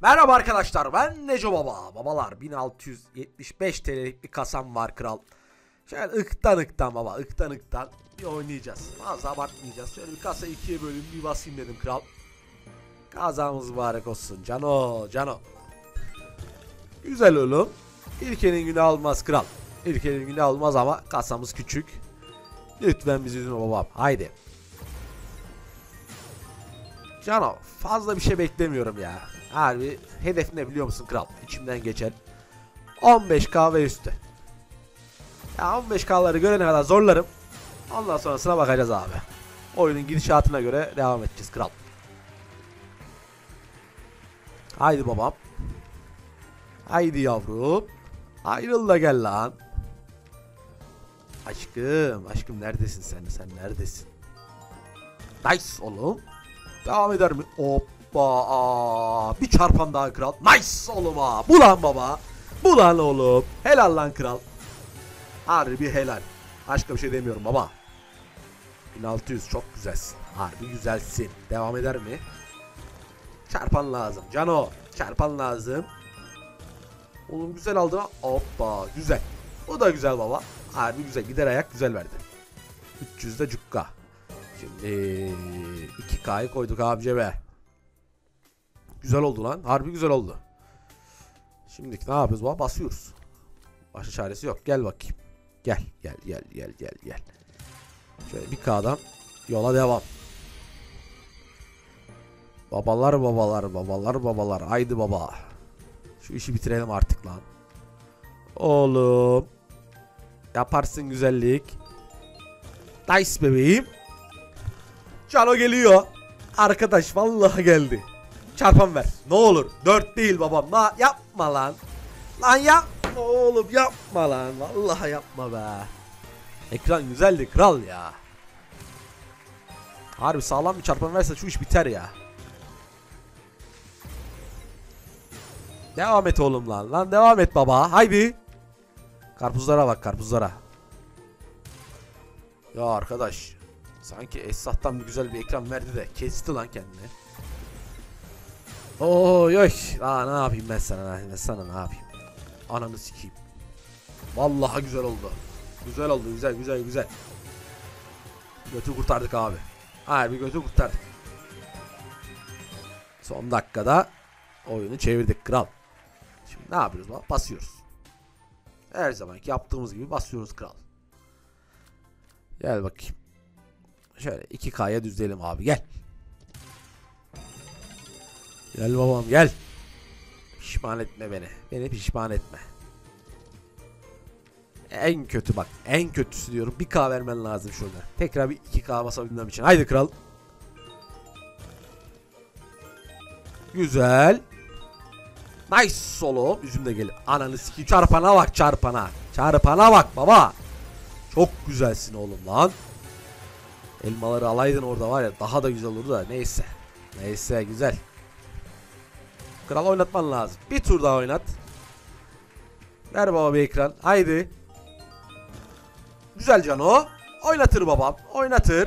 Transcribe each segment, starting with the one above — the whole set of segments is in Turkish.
Merhaba arkadaşlar, ben Neco Baba. Babalar 1675 TL'lik bir kasam var kral. Şöyle ıktan baba, ıktan bir oynayacağız. Fazla abartmayacağız. Şöyle bir kasa ikiye bölüm bir basayım dedim kral. Kazamız mübarek olsun cano. Güzel oğlum. İlkenin günü almaz kral. İlkenin günü almaz ama kasamız küçük. Lütfen bizi üzme babam. Haydi. Cano, fazla bir şey beklemiyorum ya. Harbi hedef ne biliyor musun kral? İçimden geçen 15k ve üstü. Ya 15k'ları görene kadar zorlarım. Ondan sonrasına bakacağız abi. Oyunun gidişatına göre devam edeceğiz kral. Haydi babam. Haydi yavrum. Ayrıl da gel lan. Aşkım neredesin sen? Sen neredesin? Nice oğlum. Devam eder mi? Hoppa. Bir çarpan daha kral. Nice oğlum ha. Bu lan baba. Bu lan oğlum. Helal lan kral. Harbi helal. Başka bir şey demiyorum baba. 1600 çok güzelsin. Harbi güzelsin. Devam eder mi? Çarpan lazım. Cano. Çarpan lazım. Oğlum güzel aldı. Hoppa. Güzel. O da güzel baba. Harbi güzel. Gider ayak güzel verdi. 300 de cukka. Şimdi 2K'yı koyduk abice be. Güzel oldu lan. Harbi güzel oldu. Şimdi ne yapıyoruz baba? Basıyoruz. Başka çaresi yok. Gel bakayım. Gel. Şöyle 1K'dan yola devam. Babalar. Haydi baba. Şu işi bitirelim artık lan. Oğlum. Yaparsın güzellik. Nice bebeğim. Cano geliyor. Arkadaş vallahi geldi. Çarpan ver. Ne olur. 4 değil babam. Yapma lan. Lan yapma oğlum, yapma lan. Vallahi yapma be. Ekran güzeldi kral ya. Harbi sağlam bir çarpan verse şu iş biter ya. Devam et oğlum lan. Lan devam et baba. Haydi. Karpuzlara bak, karpuzlara. Ya arkadaş. Sanki Esat'tan bir güzel bir ekran verdi de kesti lan kendini. Oy. Aa, ne yapayım ben sana? Ne yapayım? Ananı sikeyim. Vallahi güzel oldu. Güzel oldu. Güzel. Götü kurtardık abi. Harbi götü kurtardık. Son dakikada oyunu çevirdik kral. Şimdi ne yapıyoruz lan? Basıyoruz. Her zamanki yaptığımız gibi basıyoruz kral. Gel bakayım. Şöyle 2K'ya düzleyelim abi, gel. Gel babam gel. Pişman etme beni. Beni pişman etme. En kötü bak. En kötüsü diyorum. 1K vermen lazım şurada. Tekrar bir 2K basabilmem için. Haydi kral. Güzel. Nice solo. Üzüm de gelir. Ananı sikeyim. Çarpana bak, çarpana. Çarpana bak baba. Çok güzelsin oğlum lan. Elmaları alaydın orada var ya, daha da güzel olurdu da neyse. Neyse güzel. Kral oynatman lazım. Bir tur daha oynat. Ver baba bir ekran. Haydi. Güzel Cano. Oynatır babam. Oynatır.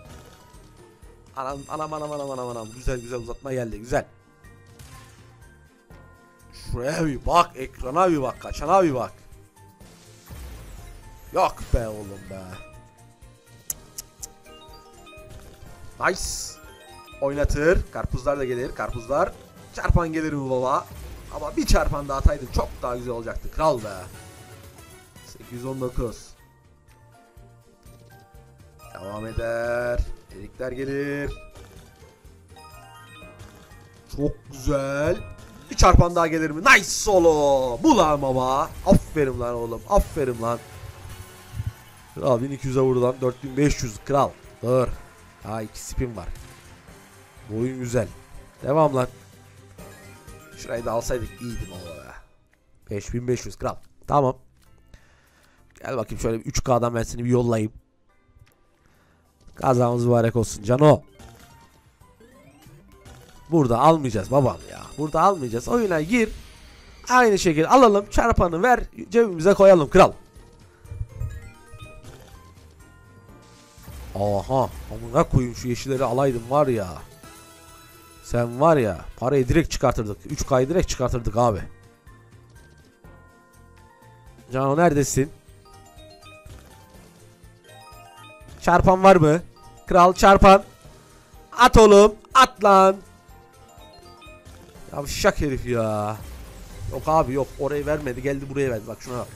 Anam. Güzel uzatma geldi. Güzel. Şuraya bir bak. Ekrana bir bak. Kaçana bir bak. Yok be oğlum be. Nice. Oynatır. Karpuzlar da gelir. Karpuzlar. Çarpan gelir mi baba? Ama bir çarpan daha ataydın çok daha güzel olacaktı kral be. 819. Devam eder. Erikler gelir. Çok güzel. Bir çarpan daha gelir mi? Nice solo. Bu lan baba. Aferin lan oğlum. Aferin lan. Kral 1200'e vurdu lan. 4500 kral. Dur. Daha 2 spin var. Bu oyun güzel. Devam lan. Şurayı da alsaydık iyiydi baba be. 5500 kral. Tamam. Gel bakayım şöyle bir 3K'dan ben seni bir yollayayım. Kazamız mübarek olsun Cano. Burada almayacağız babam ya. Burada almayacağız. Oyuna gir. Aynı şekilde alalım. Çarpanı ver. Cebimize koyalım kral. Aha. Amına koyayım, şu yeşilleri alaydım var ya. Sen var ya, parayı direkt çıkartırdık. 3K'yı direkt çıkartırdık abi. Cano neredesin? Çarpan var mı? Kral çarpan. At oğlum. At lan. Ya şak herif ya. Yok abi yok. Orayı vermedi. Geldi buraya verdi. Bak şuna bak.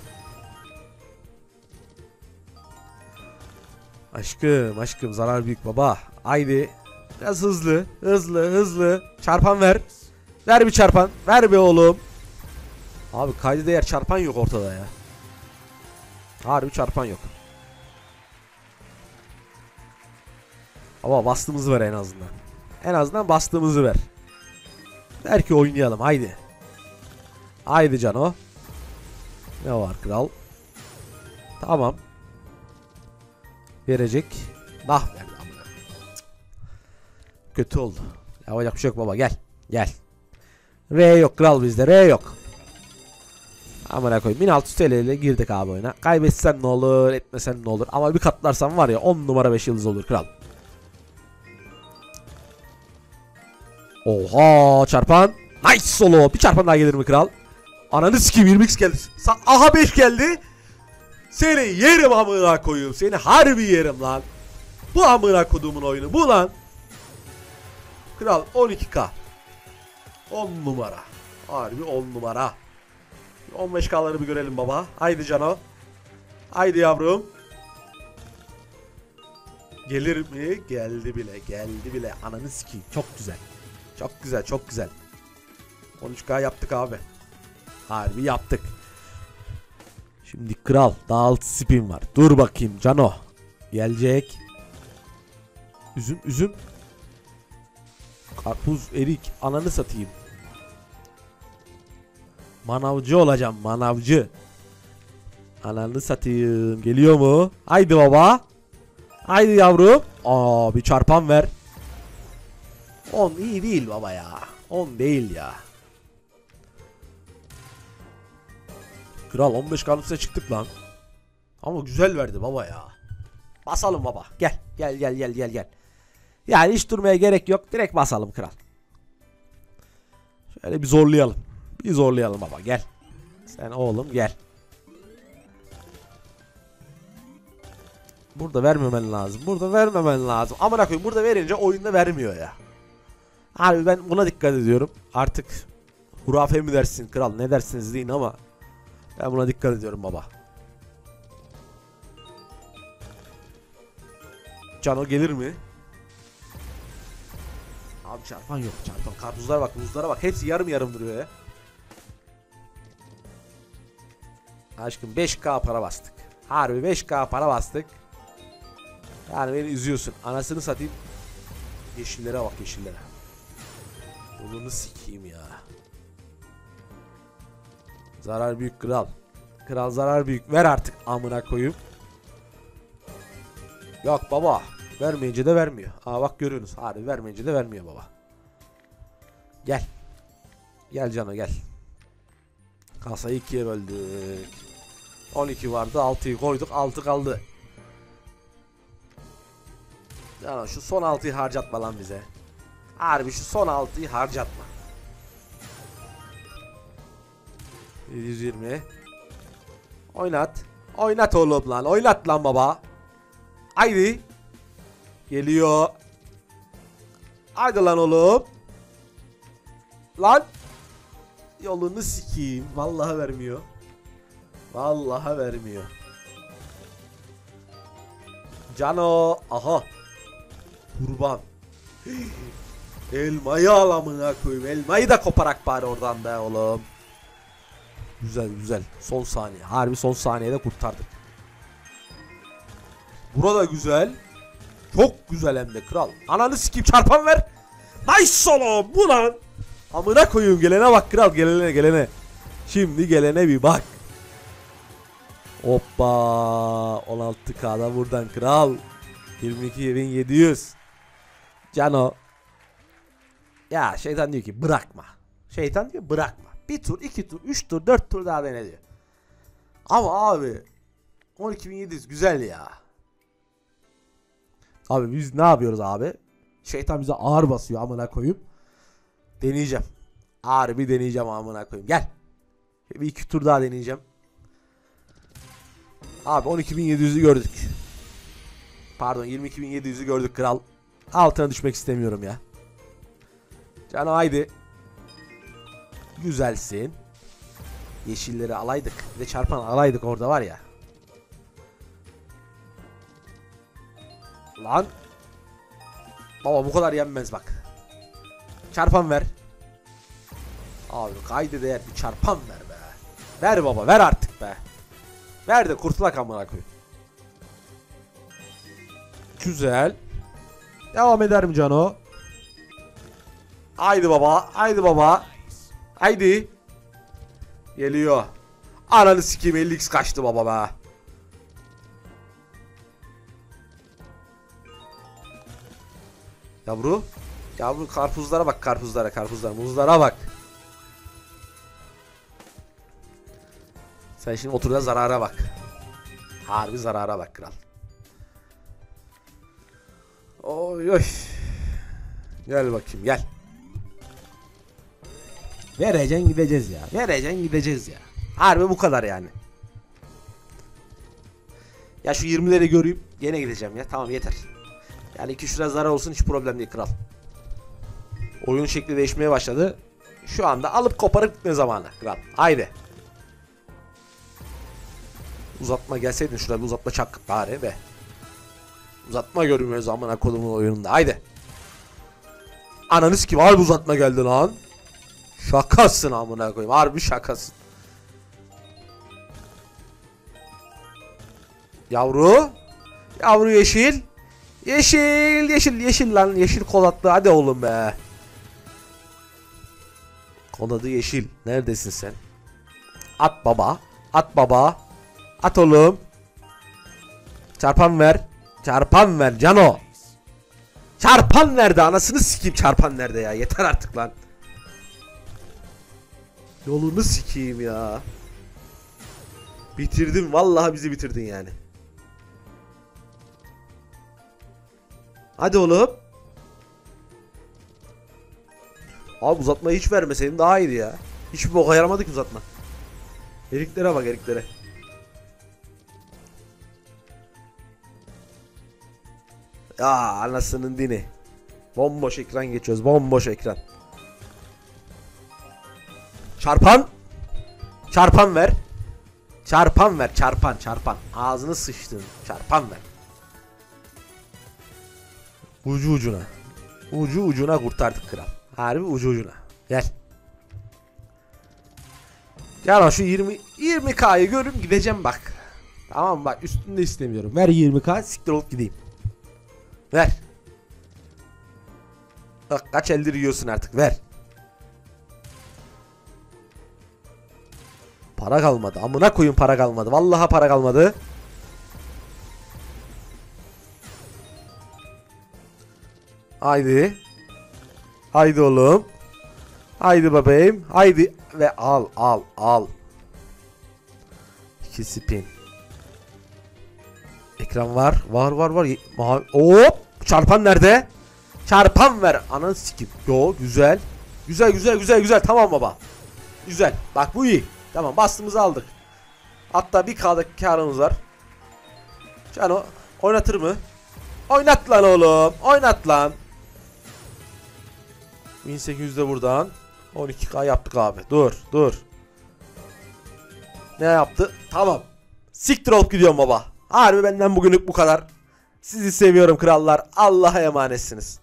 Aşkım zarar büyük baba. Haydi. Biraz hızlı. Çarpan ver. Ver bir çarpan. Ver be oğlum. Abi kaydı değer çarpan yok ortada ya. Harbi çarpan yok. Ama bastığımızı ver en azından. En azından bastığımızı ver. Belki oynayalım haydi. Haydi Cano. Ne var kral? Tamam. Verecek. Nah verdi. Kötü oldu. Yapacak bir şey yok baba gel. Gel. R yok kral bizde R yok. Amına koyayım 1600 TL ile girdik abi oyuna. Kaybetsen ne olur etmesen ne olur. Ama bir katlarsan var ya 10 numara 5 yıldız olur kral. Oha çarpan. Nice solo. Bir çarpan daha gelir mi kral? Ananı sikeyim 20x geldi. Aha 5 geldi. Seni yerim amına koyayım. Seni harbi yerim lan. Bu amına koduğumun oyunu bu lan. Kral 12K. 10 numara. Harbi 10 numara. 15K'ları bir görelim baba. Haydi Cano. Haydi yavrum. Gelir mi? Geldi bile. Geldi bile. Ananı sikeyim. Çok güzel. Çok güzel. Çok güzel. 13K yaptık abi. Harbi yaptık. Şimdi kral. Daha 6 spin var. Dur bakayım Cano. Gelecek. Üzüm. Karpuz, erik. Ananı satayım. Manavcı olacağım. Manavcı. Ananı satayım. Geliyor mu? Haydi baba. Haydi yavrum. Bir çarpan ver. 10 iyi değil baba ya. 10 değil ya. Kral 15K'nın üstüne çıktık lan. Ama güzel verdi baba ya. Basalım baba. Gel. Yani hiç durmaya gerek yok. Direkt basalım kral. Şöyle bir zorlayalım. Bir zorlayalım baba gel. Sen oğlum gel. Burada vermemen lazım. Amına koyayım burada verince oyunda vermiyor ya. Abi ben buna dikkat ediyorum. Artık hurafe mi dersin kral ne dersiniz deyin ama ben buna dikkat ediyorum baba. Cano gelir mi? Abi çarpan yok çarpan. Karpuzlara bak muzlara bak. Hepsi yarım duruyor ya. Aşkım 5K para bastık. Harbi 5K para bastık. Yani beni üzüyorsun. Anasını satayım. Yeşillere bak yeşillere. Onu sikeyim ya. Zarar büyük kral. Kral zarar büyük. Ver artık amına koyayım. Yok baba. Vermeyince de vermiyor. Bak görüyorsunuz. Harbi vermeyince de vermiyor baba. Gel. Gel Cano gel. Kasayı 2'ye böldük. 12 vardı 6'yı koyduk 6 kaldı. Yani şu son 6'yı harcatma lan bize. Harbi şu son 6'yı harcatma. 120. Oynat. Oynat oğlum lan. Oynat lan baba. Haydi. Geliyor. Haydi lan oğlum. Lan. Yolunu sikeyim. Vallahi vermiyor. Vallahi vermiyor. Cano. Aha. Kurban. Elmayı al amına koyayım. Elmayı da koparak bari oradan be oğlum. Güzel. Son saniye. Harbi son saniyede kurtardık. Burada güzel. Çok güzel hem de kral. Ananı sikeyim çarpan ver. Nice oğlum bu lan. Amına koyayım gelene bak kral gelene. Şimdi gelene bir bak. Hoppa 16K'da buradan kral. 22.700. Cano. Ya şeytan diyor ki bırakma. Şeytan diyor bırakma. Bir tur, 2 tur, 3 tur, 4 tur daha dene diyor. Ama abi 12.700 güzel ya. Abi biz ne yapıyoruz abi? Şeytan bize ağır basıyor amına koyup. Deneyeceğim. Harbi deneyeceğim amına koyayım. Gel. Bir iki tur daha deneyeceğim. Abi 12.700'ü gördük. Pardon 22.700'ü gördük kral. Altına düşmek istemiyorum ya. Cano haydi. Güzelsin. Yeşilleri alaydık. Ve çarpan alaydık orada var ya. Lan. Baba bu kadar yenmez bak. Çarpan ver. Abi kaydı değer bir çarpan ver be. Ver baba ver artık be. Ver de kurtulak amına koyayım. Güzel. Devam eder mi Cano? Haydi baba. Haydi baba. Haydi. Geliyor. Ananı sikeyim 50x kaçtı baba be. Yavru. Yavru karpuzlara bak karpuzlara. Muzlara bak. Sen şimdi otur da zarara bak. Harbi zarara bak kral. Oy oy. Gel bakayım gel. Vereceksin gideceğiz ya. Vereceksin gideceğiz ya. Harbi bu kadar yani. Ya şu 20'leri göreyim. Gene gideceğim ya. Tamam yeter. Yani 2-3 lira zarar olsun hiç problem değil kral. Oyun şekli değişmeye başladı. Şu anda alıp koparıp gitme zamanı kral. Haydi. Uzatma gelseydin şurada bir uzatma çak bari be. Uzatma görmüyoruz amına kodumun oyununda. Haydi. Ananı sikim harbi uzatma geldi lan. Şakasın amına koyayım. Harbi şakasın. Yavru. Yavru yeşil. Yeşil lan. Yeşil kol attı. Hadi oğlum be. Kol adı yeşil. Neredesin sen? At baba. At baba. At oğlum. Çarpan ver. Çarpan ver Cano. Çarpan nerede? Anasını sikeyim çarpan nerede ya? Yeter artık lan. Yolunu sikeyim ya. Bitirdim. Vallahi bizi bitirdin yani. Hadi oğlum. Abi uzatmayı hiç vermeseydin daha iyiydi ya. Hiçbir boka yaramadı ki uzatma. Eriklere bak eriklere. Ya anasının dini. Bomboş ekran geçiyoruz. Bomboş ekran. Çarpan. Çarpan ver. Çarpan ver. Çarpan. Ağzını sıçtın. Çarpan ver. Ucu ucuna. Ucu ucuna kurtardık kral. Harbi ucu ucuna. Gel. Gel şu 20K'yı görüm gideceğim bak. Tamam bak üstünde istemiyorum. Ver 20K siktir olup gideyim. Ver. Bak kaç eldir yiyorsun artık ver. Para kalmadı. Amına koyun para kalmadı. Vallahi para kalmadı. Haydi. Haydi oğlum. Haydi bebeğim. Haydi ve al. 2 spin. Ekran var. Var. Mavi. Hop. Çarpan nerede? Çarpan ver. Ananı sikim. Yo güzel. Güzel. Tamam baba. Güzel. Bak bu iyi. Tamam bastığımızı aldık. Hatta bir K'daki karımız var. Cano oynatır mı? Oynat lan oğlum. Oynat lan. 1800'de buradan. 12K yaptık abi. Dur. Ne yaptı? Tamam. Siktir olup gidiyorum baba. Harbi benden bugünlük bu kadar. Sizi seviyorum krallar. Allah'a emanetsiniz.